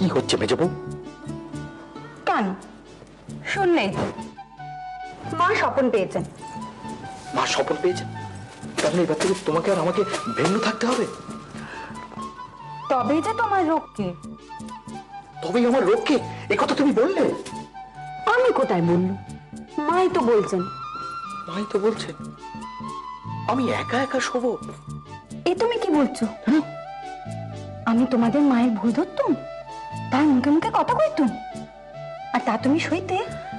হচ্ছে মেজবউ? কেন শুনলেই তো মা স্বপন পেয়েছেন। মা স্বপন পেয়েছেন? তাহলে এবার থেকে তোমাকে আর আমাকে ভিন্ন থাকতে হবে? তবেই যে তোমার রোগকে। তবেই আমার রোগকে? একথা তুমি বললে? আমি কোথায় বললু, মাই তো বলছেন। মাই তো বলছেন আমি একা একা শোবো? এ তুমি কি বলছো? আমি তোমাদের মায়ের ভুল ধরতুম, তার মুখে মুখে কথা কইতুম, আর তা তুমি সইতে?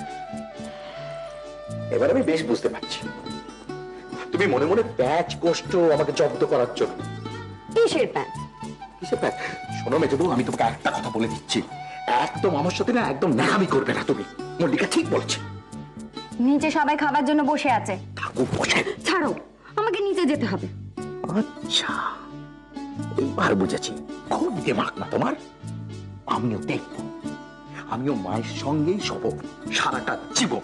এবার আমি বেশ বুঝতে পারছি তুমি মনে মনে প্যাচ কষ্ট আমাকে জব্দ করার জন্য। কিসের প্যাঁচ? কিসের প্যাচ? শোনো মেজবউ, আমি তোমাকে একটা কথা বলে দিচ্ছি, একদম আমার সাথে না একদম ন্যাকামি করবে না তুমি। মল্লিকা ঠিক বলছে। নিচে সবাই খাবার জন্য বসে আছে। থাকুক বসে। ছাড়ো, আমাকে নিচে যেতে হবে। আচ্ছা, এইবার বুঝেছি। খুব দিমাগ না তোমার। আমিও দেখব, আমিও মায়ের সঙ্গেই শোবো সারাটা জীবন।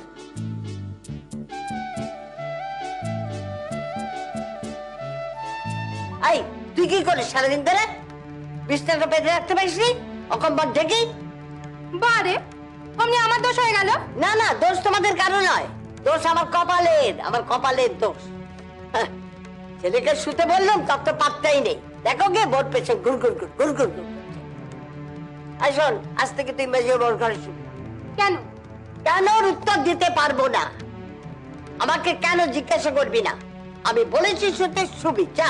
এই তুই কি করিস সারাদিন ধরে? বিছানাটা পেতে রাখতে পারিস নি অকম্পন থেকে? বারে অমনি আমার দোষ হয়ে গেল? না না, দোষ তোমাদের কারো নয়, দোষ আমার কপালের, আমার কপালের দোষ। হ্যাঁ, ছেলেকে শুতে বললাম তত তো পাত্তাই নেই। দেখো গে বোর পেছে গুড় গুড় গুড় গুড় গুড় গুড়। আই শোন, আজ থেকে তুই মেজে বোর ঘরে শুবি। কেন? কেন উত্তর দিতে পারবো না, আমাকে কেন জিজ্ঞাসা করবি না। আমি বলেছি শুতে শুবি, যা।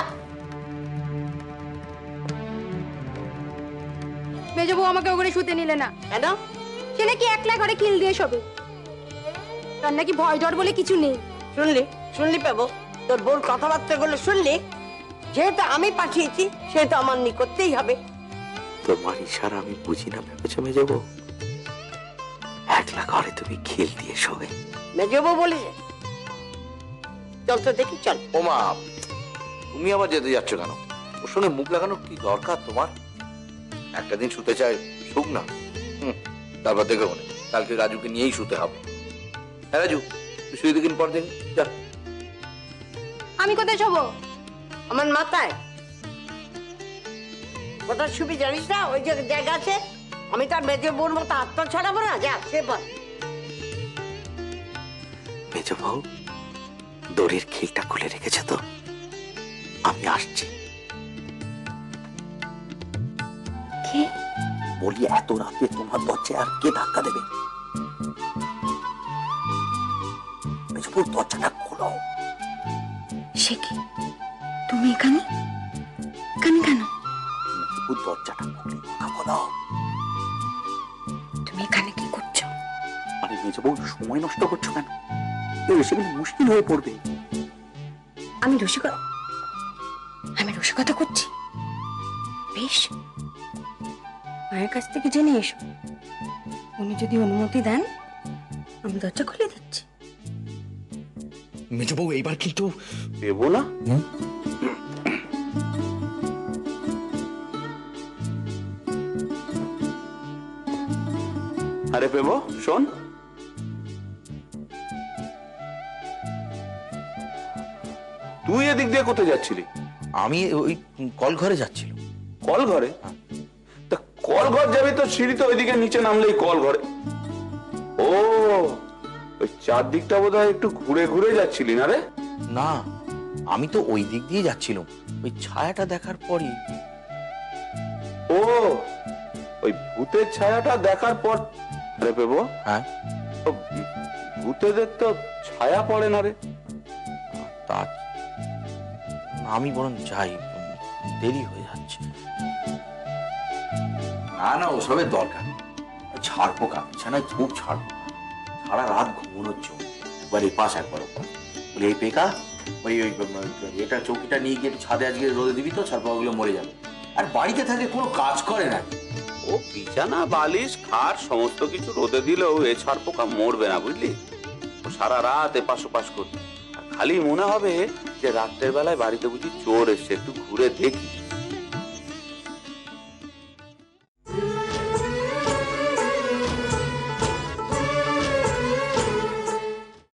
মেজবউ আমাকে ওখানে শুতে নিলে না কেন? সে নাকি একলা ঘরে কিল দিয়ে শোবে, তার নাকি ভয় ডর বলে কিছু নেই। শুনলি শুনলি পাবো, তোর বোর কথাবার্তা গুলো শুনলি? যেহেতু আমি পাঠিয়েছি সেহেতু আমার নি করতেই হবে। তোমার ইশারা আমি বুঝি না ভেবেছো মেজবউ? একলা ঘরে তুমি খিল দিয়ে শোবে? মেজবউ বলেছে। চল তো দেখি, চল। ও মা, তুমি আবার যেতে যাচ্ছ কেন? ওর সঙ্গে মুখ লাগানোর কি দরকার তোমার? একটা দিন শুতে চাই, শুক না। তারপর দেখো মনে কালকে রাজুকে নিয়েই শুতে হবে। হ্যাঁ রাজু, তুই শুয়ে দিন পর দিন যা। আমি কোথায় শোবো? আমার মাথায় কোথায় শুবি জানিস না? ওই যে জায়গা আছে, আমি তার মেজবউর মতো আত্মা ছড়াবো না, যা সে বল। মেজবউ, দড়ির খিলটা খুলে রেখেছে তো? আমি আসছি। কে? বলি এত রাতে তোমার দরজায় আর কে ধাক্কা দেবে? মেজবউ, দরজাটা খোলো। সে কি, তুমি এখানে? এখানে কেন? মেজবউ, দরজাটা খুলে কথা বলো। তুমি এখানে কি করছো? আরে মেজবউ, সময় নষ্ট করছো কেন? কেউ এসে গেলে মুশকিল হয়ে পড়বে। আমি রসিকতা করছি? বেশ, মায়ের কাছ থেকে জেনে এসো, উনি যদি অনুমতি দেন আমি দরজা খুলে দিচ্ছি। মেজবউ, এইবার কিন্তু দেবো না। আরে পেবো, শোন। তুই এদিক দিয়ে কোথায় যাচ্ছিলি? আমি ওই কল ঘরে যাচ্ছিলাম। কল ঘরে? তা কল ঘর যাবি তো সিঁড়ি তো ওইদিকে নিচে নামলেই কল ঘরে। ও, ওই চারদিকটা বোধহয় একটু ঘুরে ঘুরে যাচ্ছিলি না রে? না, আমি তো ওই দিক দিয়ে যাচ্ছিলাম, ওই ছায়াটা দেখার পরই। ও, ওই ভূতের ছায়াটা দেখার পর? আরে পেবো, হ্যাঁ, ভূতেদের তো ছায়া পড়ে না রে। তা আমি বরং যাই, দেরি হয়ে যাচ্ছে। না না, ওসবের দরকার ছাড় পোকা, বিছানায় খুব ছাড় পোকা, সারা রাত ঘুমানোর জন্য একবার এই পাশ একবার ওপাশ। বলি এই পেকা, ওই এটা চৌকিটা নিয়ে গিয়ে ছাদে আজকে রোদে দিবি তো, ছাড় পোকাগুলো মরে যাবে। আর বাড়িতে থাকে কোনো কাজ করে না। ও বিছানা বালিশ খাট সমস্ত কিছু রোদে দিলেও এ ছাড় পোকা মরবে না, বুঝলি? ও সারা রাত এপাশ ওপাশ করবে, আর খালি মনে হবে যে রাত্রের বেলায় বাড়িতে বুঝি চোর এসছে, একটু ঘুরে দেখি।